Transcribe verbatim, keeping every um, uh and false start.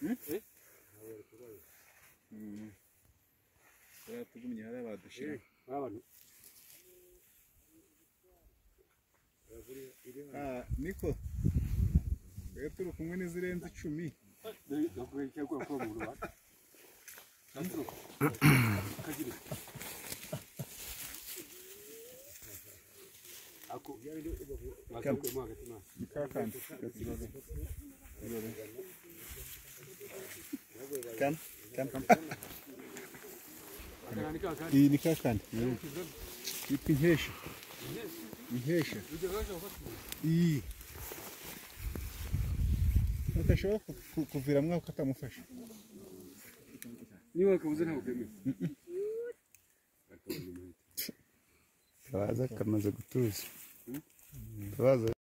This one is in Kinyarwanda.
tugumye hari abadushira ah niko rero turi kumwe n'izirenze icumi ako yari bakako mwagati ma nikakandi kan kan iyi nikakandi yitwa inkesha inkesha iyi utashobora kuviramwo ukatamufasha niba kabuze ntabwo kemeye baza kamaze gutuza baza